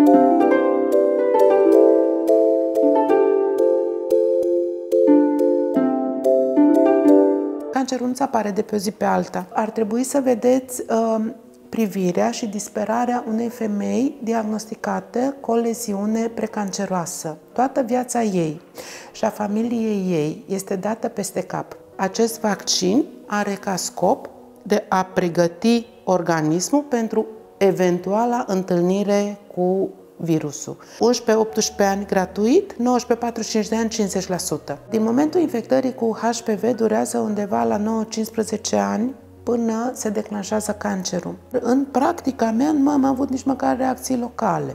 Cancerul nu-ți apare de pe o zi pe alta. Ar trebui să vedeți privirea și disperarea unei femei diagnosticate cu o leziune precanceroasă. Toată viața ei și a familiei ei este dată peste cap. Acest vaccin are ca scop de a pregăti organismul pentru eventuala întâlnire cu virusul. 11-18 ani gratuit, 19-45 de ani 50%. Din momentul infectării cu HPV durează undeva la 9-15 ani până se declanșează cancerul. În practica mea nu am avut nici măcar reacții locale.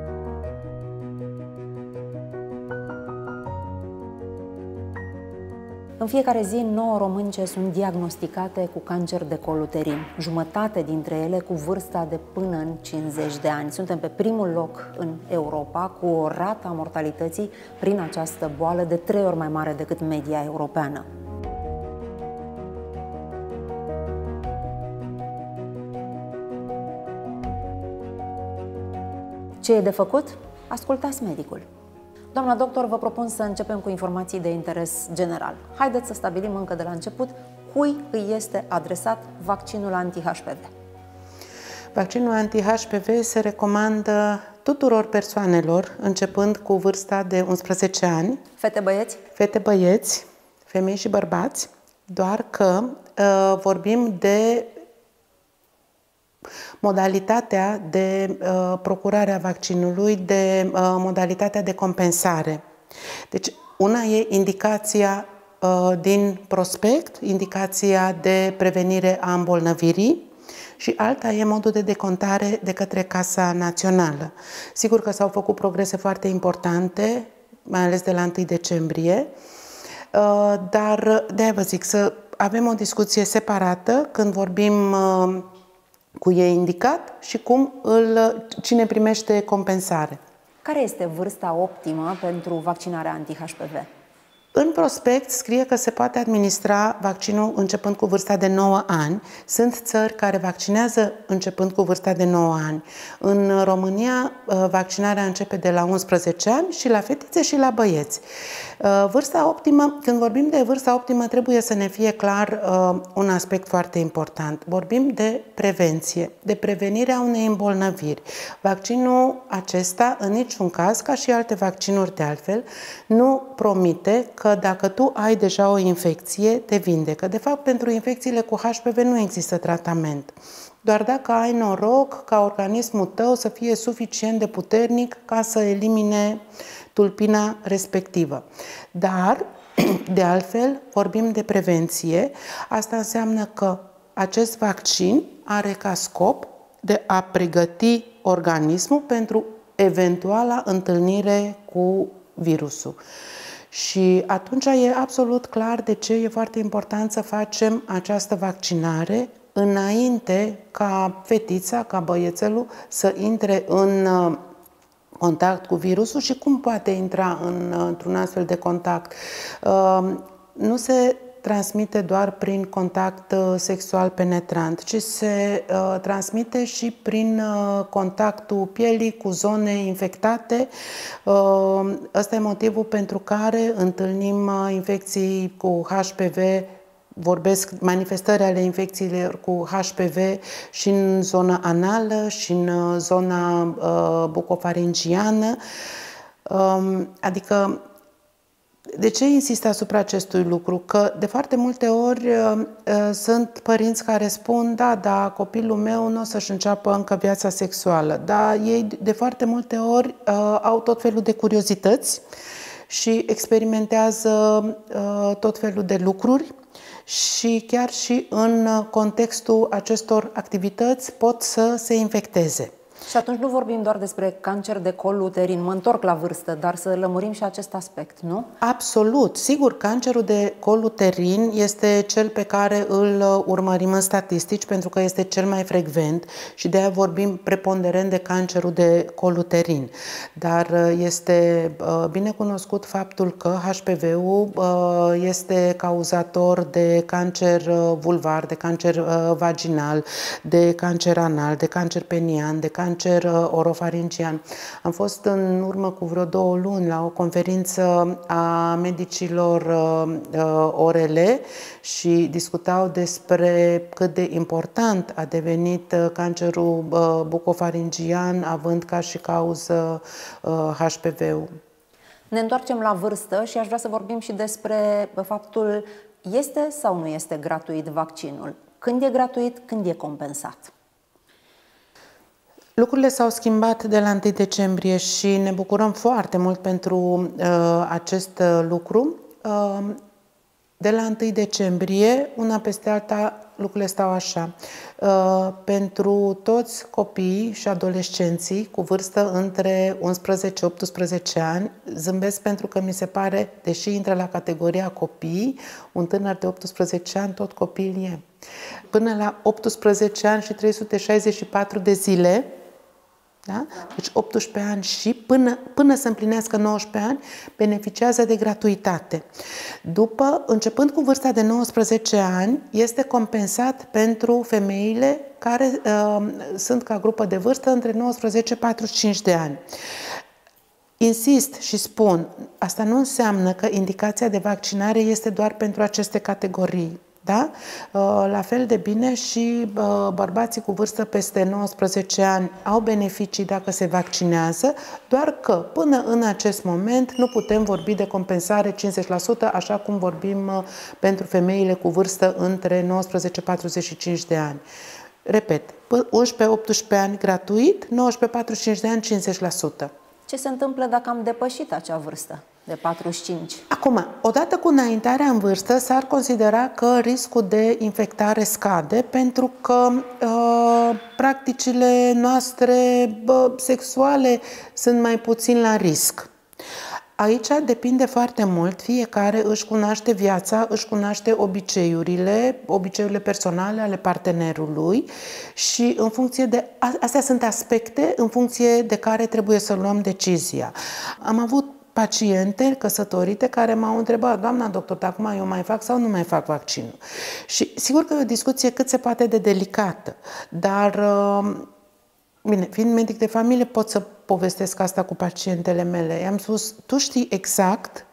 În fiecare zi, 9 românce sunt diagnosticate cu cancer de col uterin, jumătate dintre ele cu vârsta de până în 50 de ani. Suntem pe primul loc în Europa, cu o rată a mortalității prin această boală de 3 ori mai mare decât media europeană. Ce e de făcut? Ascultați medicul. Doamna doctor, vă propun să începem cu informații de interes general. Haideți să stabilim încă de la început cui îi este adresat vaccinul anti-HPV. Vaccinul anti-HPV se recomandă tuturor persoanelor, începând cu vârsta de 11 ani. Fete, băieți? Fete, băieți, femei și bărbați, doar că vorbim de modalitatea de procurare a vaccinului, de modalitatea de compensare. Deci, una e indicația din prospect, indicația de prevenire a îmbolnăvirii, și alta e modul de decontare de către Casa Națională. Sigur că s-au făcut progrese foarte importante, mai ales de la 1 decembrie, dar de-aia vă zic să avem o discuție separată când vorbim cu e indicat și cine primește compensare. Care este vârsta optimă pentru vaccinarea anti-HPV? În prospect scrie că se poate administra vaccinul începând cu vârsta de 9 ani. Sunt țări care vaccinează începând cu vârsta de 9 ani. În România, vaccinarea începe de la 11 ani și la fetițe și la băieți. Vârsta optimă, când vorbim de vârsta optimă, trebuie să ne fie clar un aspect foarte important. Vorbim de prevenție, de prevenirea unei îmbolnăviri. Vaccinul acesta, în niciun caz, ca și alte vaccinuri de altfel, nu promite că dacă tu ai deja o infecție, te vindecă. De fapt, pentru infecțiile cu HPV nu există tratament. Doar dacă ai noroc ca organismul tău să fie suficient de puternic ca să elimine tulpina respectivă. Dar, de altfel, vorbim de prevenție. Asta înseamnă că acest vaccin are ca scop de a pregăti organismul pentru eventuala întâlnire cu virusul. Și atunci e absolut clar de ce e foarte important să facem această vaccinare înainte ca fetița, ca băiețelul să intre în contact cu virusul și cum poate intra într-un astfel de contact. Nu se transmite doar prin contact sexual penetrant, ci se transmite și prin contactul pielii cu zone infectate. Ăsta e motivul pentru care întâlnim infecții cu HPV, vorbesc manifestări ale infecțiilor cu HPV și în zona anală și în zona bucofaringiană. Adică, de ce insist asupra acestui lucru? Că de foarte multe ori sunt părinți care spun, da, copilul meu nu o să-și înceapă încă viața sexuală. Da, ei de foarte multe ori au tot felul de curiozități și experimentează tot felul de lucruri și chiar și în contextul acestor activități pot să se infecteze. Și atunci nu vorbim doar despre cancer de col uterin, mă întorc la vârstă, dar să lămurim și acest aspect, nu? Absolut. Sigur, cancerul de col uterin este cel pe care îl urmărim în statistici pentru că este cel mai frecvent și de aia vorbim preponderent de cancerul de col uterin. Dar este bine cunoscut faptul că HPV-ul este cauzator de cancer vulvar, de cancer vaginal, de cancer anal, de cancer penian, de cancer cancer orofaringian. Am fost în urmă cu vreo 2 luni la o conferință a medicilor ORL și discutau despre cât de important a devenit cancerul bucofaringian, având ca și cauză HPV-ul. Ne întoarcem la vârstă și aș vrea să vorbim și despre faptul, este sau nu este gratuit vaccinul? Când e gratuit, când e compensat? Lucrurile s-au schimbat de la 1 decembrie și ne bucurăm foarte mult pentru acest lucru. De la 1 decembrie, una peste alta, lucrurile stau așa. Pentru toți copiii și adolescenții cu vârstă între 11-18 ani, zâmbesc pentru că mi se pare, deși intră la categoria copii, un tânăr de 18 ani tot copil e. Până la 18 ani și 364 de zile, da? Deci 18 ani și până să împlinească 19 ani, beneficiază de gratuitate. Începând cu vârsta de 19 ani, este compensat pentru femeile care sunt ca grupă de vârstă între 19-45 de ani. Insist și spun, asta nu înseamnă că indicația de vaccinare este doar pentru aceste categorii. Da? La fel de bine și bărbații cu vârstă peste 19 ani au beneficii dacă se vaccinează, doar că până în acest moment nu putem vorbi de compensare 50%, așa cum vorbim pentru femeile cu vârstă între 19-45 de ani. Repet, 11-18 ani gratuit, 19-45 de ani 50%. Ce se întâmplă dacă am depășit acea vârstă de 45? Acum, odată cu înaintarea în vârstă, s-ar considera că riscul de infectare scade pentru că practicile noastre sexuale sunt mai puțin la risc. Aici depinde foarte mult, fiecare își cunoaște viața, își cunoaște obiceiurile personale ale partenerului și în funcție de, astea sunt aspecte în funcție de care trebuie să luăm decizia. Am avut paciente căsătorite care m-au întrebat, doamna doctor, acum eu mai fac sau nu mai fac vaccinul? Și sigur că e o discuție cât se poate de delicată, dar bine, fiind medic de familie, pot să povestesc asta cu pacientele mele. I-am spus, tu știi exact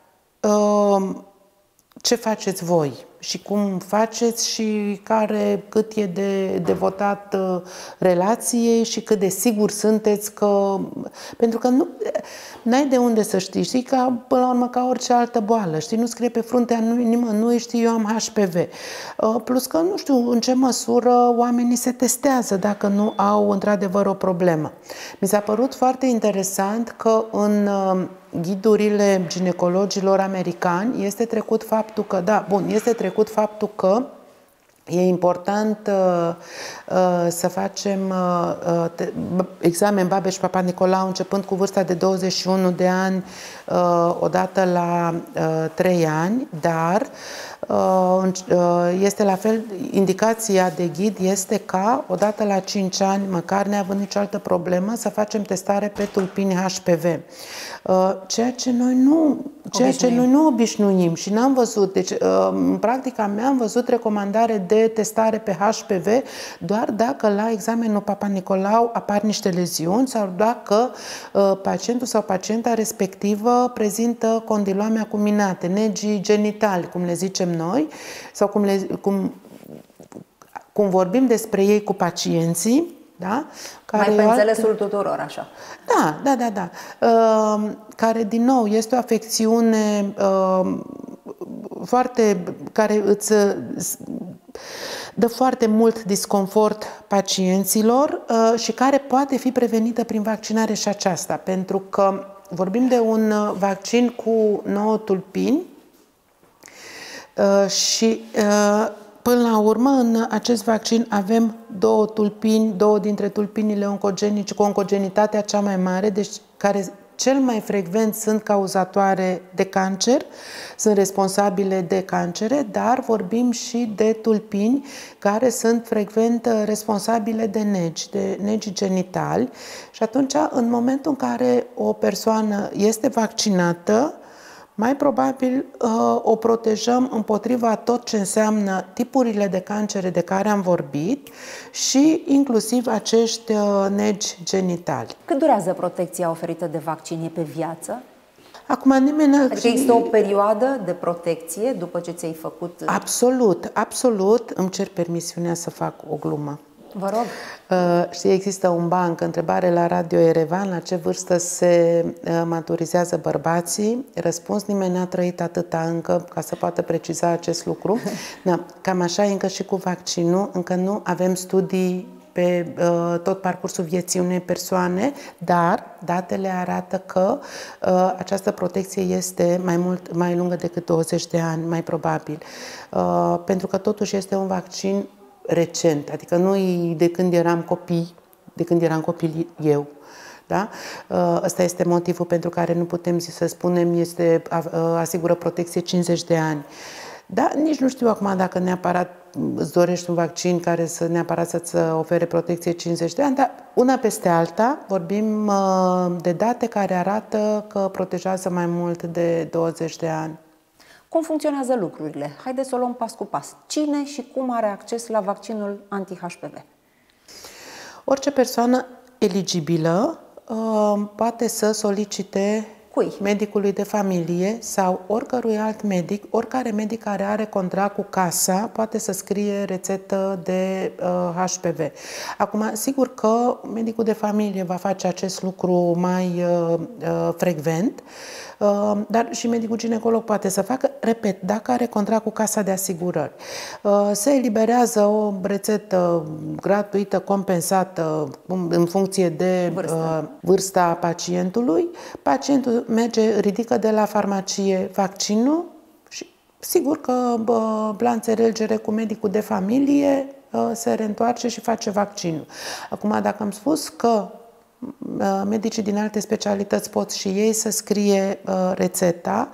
ce faceți voi și cum faceți și cât e de devotat relației și cât de sigur sunteți că... Pentru că n-ai de unde să știi că până la urmă ca orice altă boală, știi, nu scrie pe fruntea nimănui, știi, eu am HPV. Plus că nu știu în ce măsură oamenii se testează dacă nu au într-adevăr o problemă. Mi s-a părut foarte interesant că în ghidurile ginecologilor americani este trecut faptul că, e important să facem examen Babeș Papa Nicolau începând cu vârsta de 21 de ani odată la 3 ani, dar este la fel, indicația de ghid este ca odată la 5 ani, măcar neavând nicio altă problemă, să facem testare pe tulpini HPV. Ceea ce noi nu obișnuim și n-am văzut. Deci, în practica mea am văzut recomandare de testare pe HPV doar dacă la examenul Papa Nicolau apar niște leziuni sau dacă pacientul sau pacienta respectivă prezintă condilome acuminate, negii genitali, cum le zicem noi, sau cum vorbim despre ei cu pacienții. Da? Mai pe înțelesul tuturor, așa. Da. Care, din nou, este o afecțiune care îți dă foarte mult disconfort pacienților și care poate fi prevenită prin vaccinare și aceasta, pentru că vorbim de un vaccin cu 9 tulpini și până la urmă, în acest vaccin avem 2 tulpini, 2 dintre tulpinile oncogenice cu oncogenitatea cea mai mare, deci care cel mai frecvent sunt cauzatoare de cancer, sunt responsabile de cancere, dar vorbim și de tulpini care sunt frecvent responsabile de negi genitali. Și atunci, în momentul în care o persoană este vaccinată, mai probabil o protejăm împotriva tot ce înseamnă tipurile de cancere de care am vorbit și inclusiv acești negi genitali. Cât durează protecția oferită de vaccin? E pe viață? Acum nimeni... Adică există o perioadă de protecție după ce ți-ai făcut... Absolut, absolut. Îmi cer permisiunea să fac o glumă. Vă rog. Știi, există un banc, întrebare la Radio Erevan, la ce vârstă se maturizează bărbații? Răspuns, nimeni n-a trăit atâta încă ca să poată preciza acest lucru. Da, cam așa e încă și cu vaccinul, încă nu avem studii pe tot parcursul vieții unei persoane, dar datele arată că această protecție este mai lungă decât 20 de ani, mai probabil. Pentru că totuși este un vaccin recent, adică nu de când eram copii, de când eram copil eu. Da? Ăsta este motivul pentru care nu putem să spunem asigură protecție 50 de ani. Da, nici nu știu acum dacă neapărat îți dorești un vaccin care neapărat să-ți ofere protecție 50 de ani, dar una peste alta vorbim de date care arată că protejează mai mult de 20 de ani. Cum funcționează lucrurile? Haideți să o luăm pas cu pas. Cine și cum are acces la vaccinul anti-HPV? Orice persoană eligibilă poate să solicite medicului de familie sau oricărui alt medic, oricare medic care are contract cu casa poate să scrie rețetă de HPV. Acum, sigur că medicul de familie va face acest lucru mai frecvent, dar și medicul ginecolog poate să facă, repet, dacă are contract cu casa de asigurări. Se eliberează o rețetă gratuită, compensată, în funcție de vârsta pacientului. Pacientul merge, ridică de la farmacie vaccinul și sigur că la înțelegere cu medicul de familie se reîntoarce și face vaccinul. Acum, dacă am spus că medicii din alte specialități pot și ei să scrie rețeta,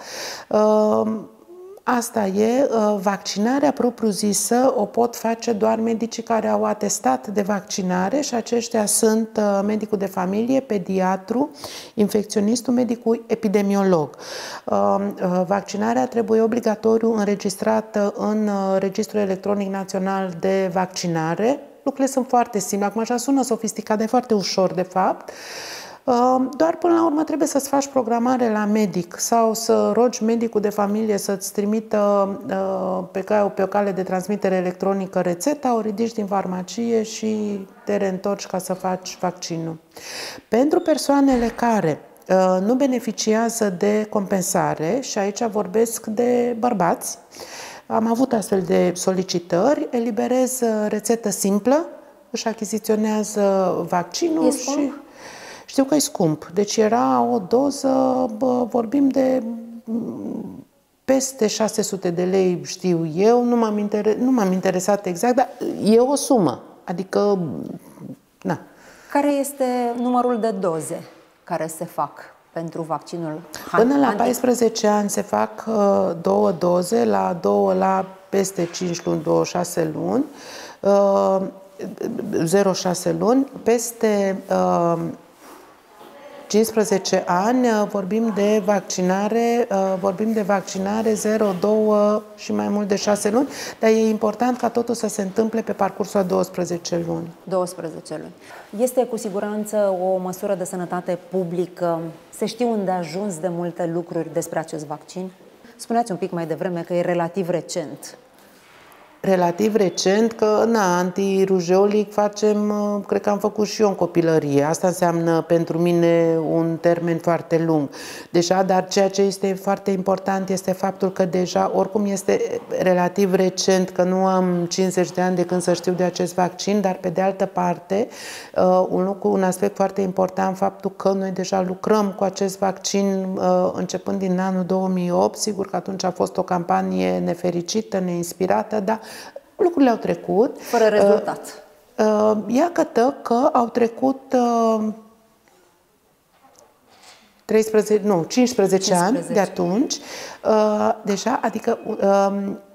asta e, vaccinarea propriu-zisă o pot face doar medicii care au atestat de vaccinare și aceștia sunt medicul de familie, pediatru, infecționistul, medicul epidemiolog. Vaccinarea trebuie obligatoriu înregistrată în Registrul Electronic Național de Vaccinare. Lucrurile sunt foarte simple. Acum așa sună sofisticat, dar e foarte ușor, de fapt. Doar până la urmă trebuie să-ți faci programare la medic sau să rogi medicul de familie să-ți trimită pe o cale de transmitere electronică rețeta, o ridici din farmacie și te reîntorci ca să faci vaccinul. Pentru persoanele care nu beneficiază de compensare, și aici vorbesc de bărbați, am avut astfel de solicitări, eliberez rețetă simplă, își achiziționează vaccinul și... Știu că e scump. Deci era o doză, vorbim de peste 600 de lei, știu eu, nu m-am interesat exact, dar e o sumă. Adică, na. Care este numărul de doze care se fac pentru vaccinul? Până la 14 ani se fac 2 doze, la 2 la peste 5 luni, 26 luni, 0,6 luni, peste 15 ani vorbim de vaccinare 0, 2 și mai mult de 6 luni, dar e important ca totul să se întâmple pe parcursul a 12 luni. 12 luni. Este cu siguranță o măsură de sănătate publică. Se știu îndeajuns de multe lucruri despre acest vaccin? Spuneați un pic mai devreme că e relativ recent. Relativ recent, că antirujeolic facem, cred că am făcut și eu în copilărie. Asta înseamnă pentru mine un termen foarte lung. Deja, dar ceea ce este foarte important este faptul că deja, oricum este relativ recent, că nu am 50 de ani de când să știu de acest vaccin, dar pe de altă parte, un aspect foarte important, faptul că noi deja lucrăm cu acest vaccin începând din anul 2008, sigur că atunci a fost o campanie nefericită, neinspirată, dar lucrurile au trecut. Fără rezultat. Iată că au trecut 15 ani de atunci. Deja, adică,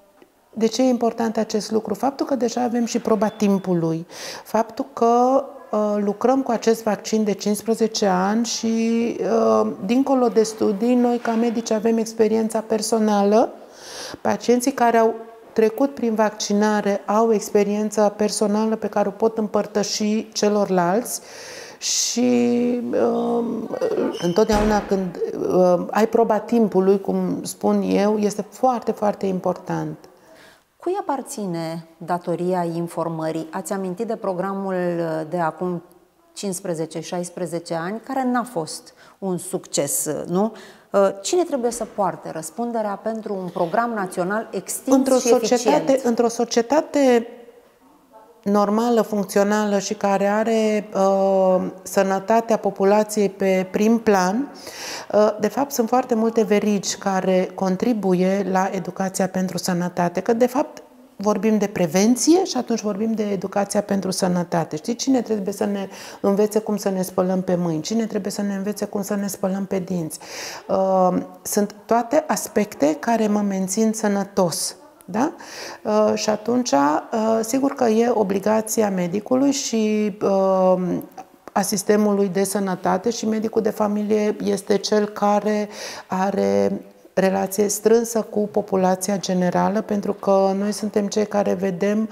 de ce e important acest lucru? Faptul că deja avem și proba timpului. Faptul că lucrăm cu acest vaccin de 15 ani și, dincolo de studii, noi ca medici avem experiența personală. Pacienții care au trecut prin vaccinare au experiența personală pe care o pot împărtăși celorlalți și întotdeauna când ai proba timpului, cum spun eu, este foarte, foarte important. Cui aparține datoria informării? Ați amintit de programul de acum 15-16 ani, care n-a fost un succes, nu? Cine trebuie să poarte răspunderea pentru un program național extins și eficient? Într-o societate normală, funcțională și care are sănătatea populației pe prim plan, de fapt sunt foarte multe verigi care contribuie la educația pentru sănătate, că de fapt vorbim de prevenție și atunci vorbim de educația pentru sănătate. Știi, cine trebuie să ne învețe cum să ne spălăm pe mâini? Cine trebuie să ne învețe cum să ne spălăm pe dinți? Sunt toate aspecte care mă mențin sănătos. Da? Și atunci, sigur că e obligația medicului și a sistemului de sănătate și medicul de familie este cel care are relație strânsă cu populația generală, pentru că noi suntem cei care vedem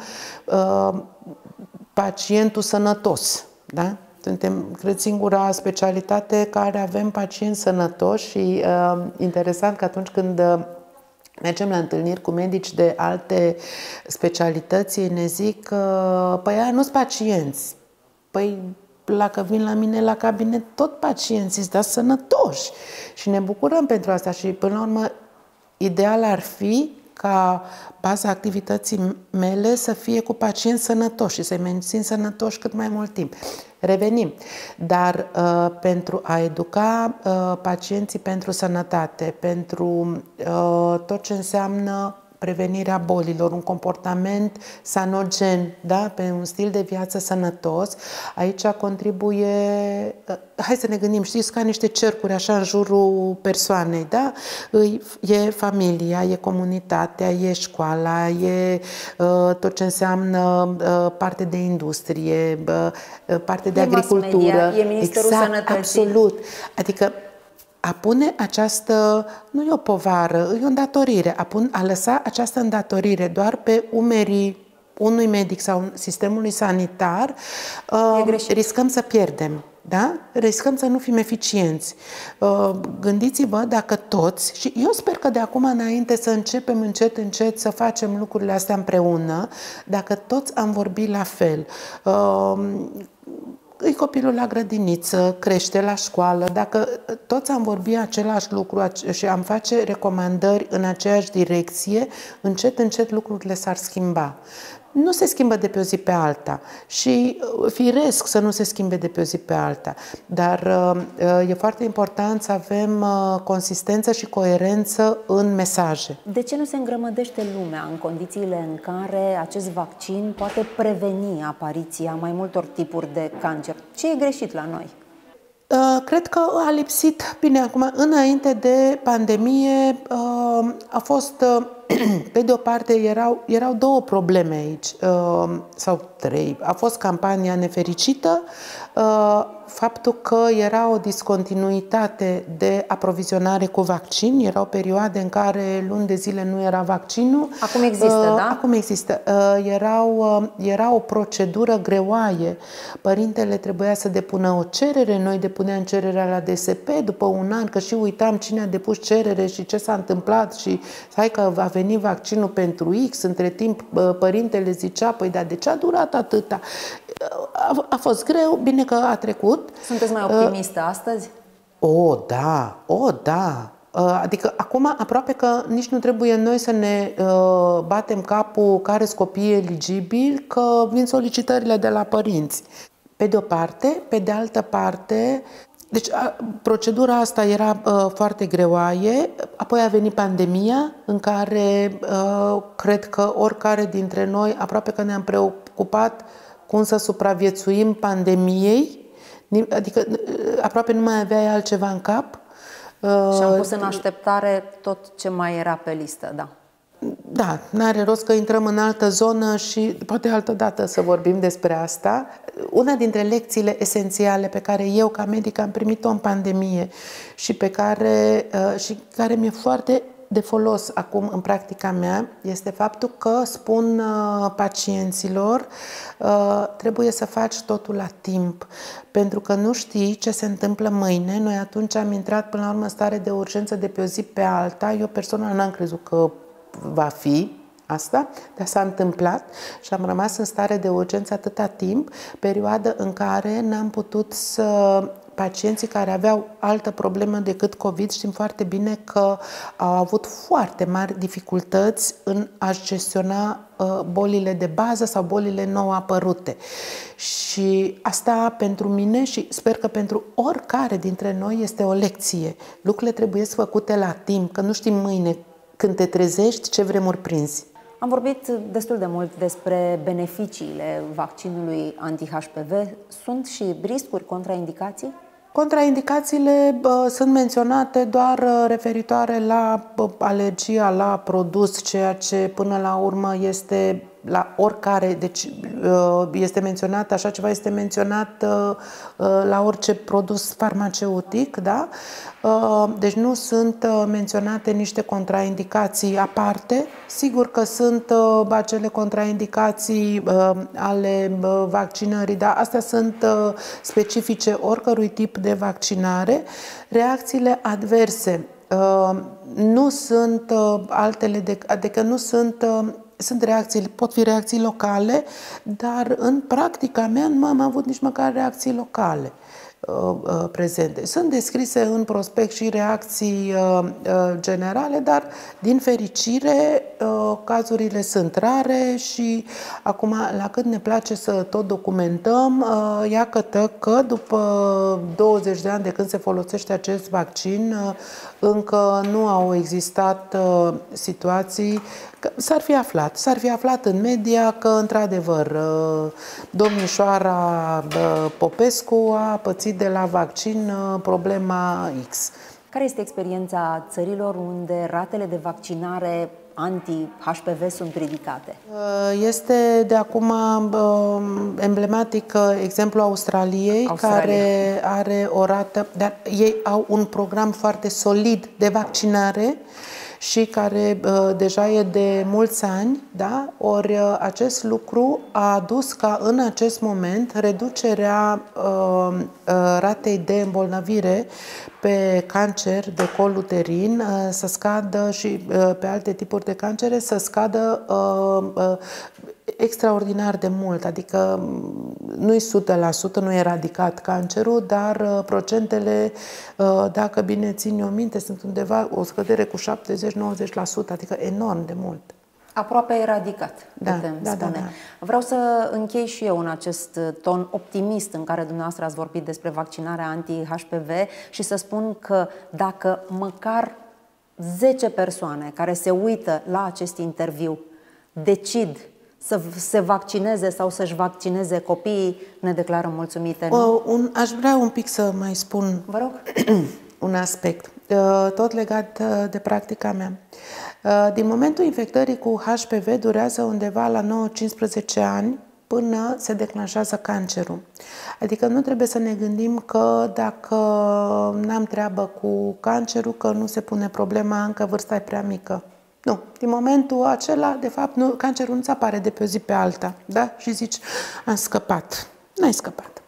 pacientul sănătos. Da? Suntem, cred, singura specialitate care avem pacienți sănătoși și interesant că atunci când mergem la întâlniri cu medici de alte specialități, ei ne zic că, păi aia nu-s pacienți. Păi, dacă vin la mine la cabinet, tot pacienții sunt sănătoși. Și ne bucurăm pentru asta și, până la urmă, ideal ar fi ca baza activității mele să fie cu pacienți sănătoși și să-i mențin sănătoși cât mai mult timp. Revenim. Dar pentru a educa pacienții pentru sănătate, pentru tot ce înseamnă prevenirea bolilor, un comportament sanogen, da? Pe un stil de viață sănătos, aici contribuie, hai să ne gândim, știți, ca niște cercuri așa în jurul persoanei, da? E familia, e comunitatea, e școala, e tot ce înseamnă parte de industrie, parte de agricultură. Media, e Ministerul Sănătății. Absolut. Adică a pune această, nu e o povară, e o îndatorire, a lăsa această îndatorire doar pe umerii unui medic sau sistemului sanitar, riscăm să pierdem. Da? Riscăm să nu fim eficienți. Gândiți-vă dacă toți, și eu sper că de acum înainte să începem încet, încet să facem lucrurile astea împreună, dacă toți am vorbit la fel, îi copilul la grădiniță, crește la școală, dacă toți am vorbit același lucru și am face recomandări în aceeași direcție, încet, încet lucrurile s-ar schimba. Nu se schimbă de pe o zi pe alta și firesc să nu se schimbe de pe o zi pe alta, dar e foarte important să avem consistență și coerență în mesaje. De ce nu se îngrămădește lumea în condițiile în care acest vaccin poate preveni apariția mai multor tipuri de cancer? Ce e greșit la noi? Cred că a lipsit, bine, acum, înainte de pandemie, a fost, pe de o parte, erau două probleme aici, sau trei. A fost campania nefericită, faptul că era o discontinuitate de aprovizionare cu vaccin, erau perioade în care luni de zile nu era vaccinul. Acum există, da? Acum există. Era o procedură greoaie. Părintele trebuia să depună o cerere, noi depuneam cererea la DSP după un an, că și uitam cine a depus cerere și ce s-a întâmplat și hai că a venit vaccinul pentru X, între timp părintele zicea, păi dar de ce a durat atâta? A fost greu, bine că a trecut. Sunteți mai optimistă astăzi? Da. Adică acum aproape că nici nu trebuie noi să ne batem capul care sunt copiii eligibili, că vin solicitările de la părinți. Pe de o parte, pe de altă parte, deci procedura asta era foarte greoaie, apoi a venit pandemia în care cred că oricare dintre noi aproape că ne-am preocupat cum să supraviețuim pandemiei, adică aproape nu mai aveai altceva în cap. Și am pus în așteptare tot ce mai era pe listă, da. Da, n-are rost că intrăm în altă zonă și poate altă dată să vorbim despre asta. Una dintre lecțiile esențiale pe care eu ca medic am primit-o în pandemie și care mi-e foarte de folos acum în practica mea este faptul că spun pacienților trebuie să faci totul la timp, pentru că nu știi ce se întâmplă mâine. Noi atunci am intrat până la urmă în stare de urgență de pe o zi pe alta. Eu personal n-am crezut că va fi asta, dar s-a întâmplat și am rămas în stare de urgență atâta timp, perioadă în care n-am putut să... Pacienții care aveau altă problemă decât COVID, știm foarte bine că au avut foarte mari dificultăți în a gestiona bolile de bază sau bolile nou apărute. Și asta pentru mine și sper că pentru oricare dintre noi este o lecție. Lucrurile trebuie făcute la timp, că nu știm mâine când te trezești ce vremuri prinzi. Am vorbit destul de mult despre beneficiile vaccinului anti-HPV. Sunt și riscuri, contraindicații? Contraindicațiile sunt menționate doar referitoare la alergia la produs, ceea ce până la urmă este la oricare, deci este menționat, așa ceva este menționat la orice produs farmaceutic, da? Deci nu sunt menționate niște contraindicații aparte. Sigur că sunt acele contraindicații ale vaccinării, dar astea sunt specifice oricărui tip de vaccinare. Reacțiile adverse nu sunt altele, adică nu sunt... Sunt reacții, pot fi reacții locale, dar în practica mea nu am avut nici măcar reacții locale prezente. Sunt descrise în prospect și reacții generale, dar din fericire cazurile sunt rare și acum la cât ne place să tot documentăm, iată că după 20 de ani de când se folosește acest vaccin, încă nu au existat situații. S-ar fi aflat în media că, într-adevăr, domnișoara Popescu a pățit de la vaccin problema X. Care este experiența țărilor unde ratele de vaccinare anti-HPV sunt ridicate? Este de acum emblematic exemplul Australiei, care are o rată, dar ei au un program foarte solid de vaccinare și care deja e de mulți ani, da? Ori acest lucru a adus ca în acest moment reducerea ratei de îmbolnăvire pe cancer de col uterin să scadă și pe alte tipuri de cancere să scadă extraordinar de mult, adică nu-i 100%, nu e eradicat cancerul, dar procentele, dacă bine țin eu minte, sunt undeva o scădere cu 70-90%, adică enorm de mult. Aproape eradicat, putem spune. Da. Vreau să închei și eu în acest ton optimist în care dumneavoastră ați vorbit despre vaccinarea anti-HPV și să spun că dacă măcar 10 persoane care se uită la acest interviu decid să se vaccineze sau să-și vaccineze copiii, ne declarăm mulțumite. Aș vrea un pic să mai spun, vă rog, un aspect, tot legat de practica mea. Din momentul infectării cu HPV durează undeva la 9-15 ani până se declanșează cancerul. Adică nu trebuie să ne gândim că dacă n-am treabă cu cancerul, că nu se pune problema, încă vârsta e prea mică. Nu. Din momentul acela, de fapt, cancerul nu-ți apare de pe o zi pe alta. Da? Și zici, am scăpat. N-ai scăpat.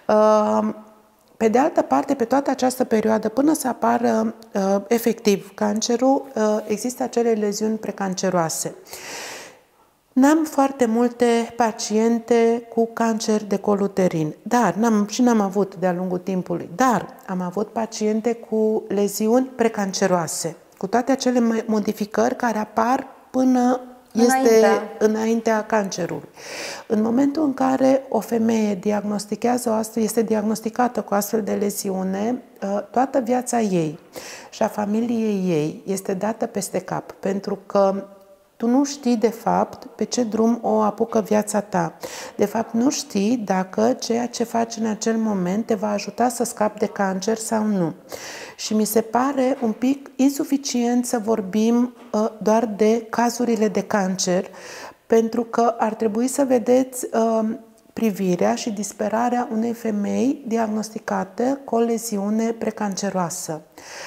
Pe de altă parte, pe toată această perioadă, până să apară efectiv cancerul, există acele leziuni precanceroase. N-am foarte multe paciente cu cancer de col uterin, dar n-am avut de-a lungul timpului, dar am avut paciente cu leziuni precanceroase, cu toate acele modificări care apar până înaintea cancerului. În momentul în care o femeie este diagnosticată cu astfel de leziune, toată viața ei și a familiei ei este dată peste cap, pentru că tu nu știi, de fapt, pe ce drum o apucă viața ta. De fapt, nu știi dacă ceea ce faci în acel moment te va ajuta să scapi de cancer sau nu. Și mi se pare un pic insuficient să vorbim doar de cazurile de cancer, pentru că ar trebui să vedeți privirea și disperarea unei femei diagnosticate cu o leziune precanceroasă.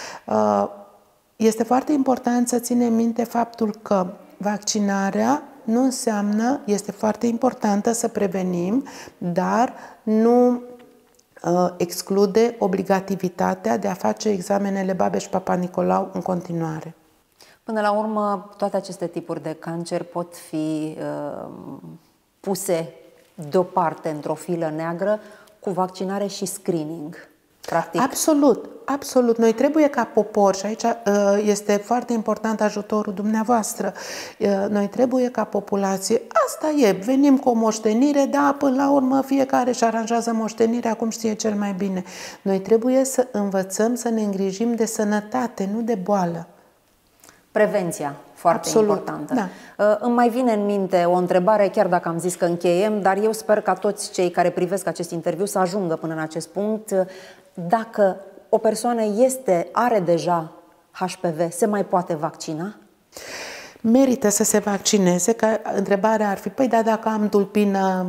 Este foarte important să ținem minte faptul că vaccinarea nu înseamnă, este foarte importantă să prevenim, dar nu exclude obligativitatea de a face examenele Babeș-Papa Nicolau în continuare. Până la urmă, toate aceste tipuri de cancer pot fi puse deoparte într-o filă neagră cu vaccinare și screening, practic. Absolut, absolut. Noi trebuie ca popor, și aici este foarte important ajutorul dumneavoastră, noi trebuie ca populație, asta e, venim cu o moștenire, da, până la urmă fiecare își aranjează moștenirea cum știe cel mai bine. Noi trebuie să învățăm să ne îngrijim de sănătate, nu de boală. Prevenția, foarte importantă. Da. Îmi mai vine în minte o întrebare, chiar dacă am zis că încheiem, dar eu sper ca toți cei care privesc acest interviu să ajungă până în acest punct. Dacă o persoană are deja HPV, se mai poate vaccina? Merită să se vaccineze, că întrebarea ar fi, păi da, dacă am tulpină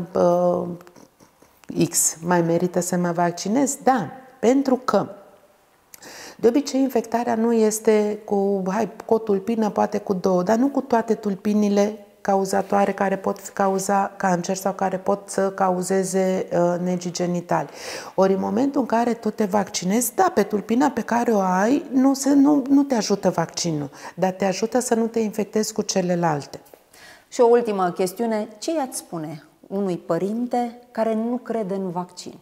X, mai merită să mă vaccinez? Da, pentru că de obicei, infectarea nu este cu o tulpină, poate cu două, dar nu cu toate tulpinile cauzatoare care pot cauza cancer sau care pot să cauzeze negii genitali. Ori în momentul în care tu te vaccinezi, da, pe tulpina pe care o ai, nu te ajută vaccinul, dar te ajută să nu te infectezi cu celelalte. Și o ultimă chestiune, ce i-ați spune unui părinte care nu crede în vaccin?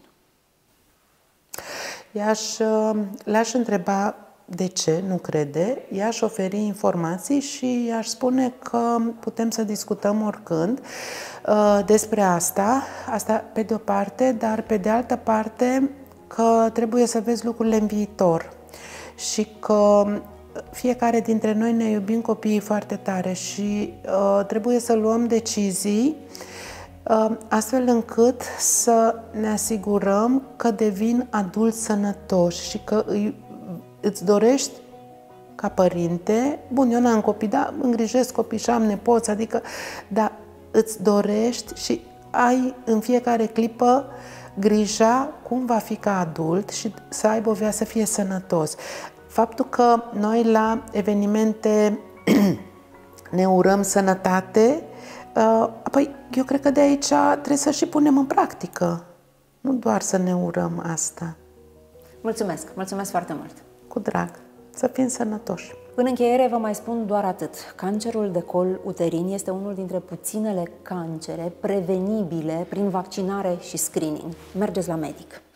L-aș întreba de ce nu crede, i-aș oferi informații și i-aș spune că putem să discutăm oricând despre asta pe de o parte, dar pe de altă parte că trebuie să vezi lucrurile în viitor și că fiecare dintre noi ne iubim copiii foarte tare și trebuie să luăm decizii astfel încât să ne asigurăm că devin adulți sănătoși și că îți dorești ca părinte, bun, eu n-am copii, dar îngrijesc copii și am nepoți, adică, dar îți dorești și ai în fiecare clipă grija cum va fi ca adult și să aibă o viață, să fie sănătos. Faptul că noi la evenimente ne urăm sănătate, apoi eu cred că de aici trebuie să și punem în practică, nu doar să ne urăm asta. Mulțumesc, mulțumesc foarte mult! Cu drag, să fim sănătoși! În încheiere vă mai spun doar atât. Cancerul de col uterin este unul dintre puținele cancere prevenibile prin vaccinare și screening. Mergeți la medic!